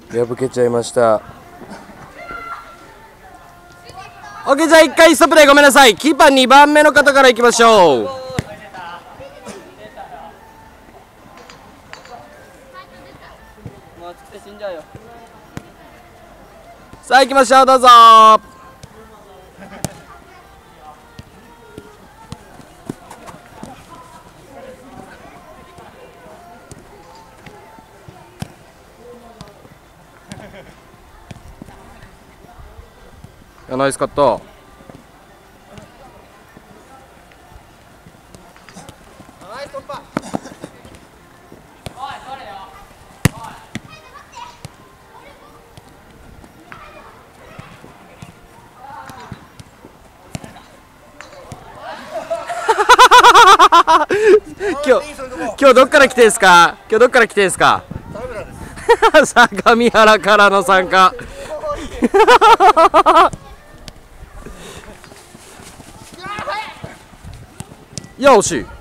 破けちゃいました。 オッケー、じゃあ1回ストップでごめんなさい。キーパー2番目の方からいきましょう。さあ行きましょう、どうぞ。ナイスカット。今日どっから来てんすか。今日どっから来てんすか。相模原からの参加。いや惜しい。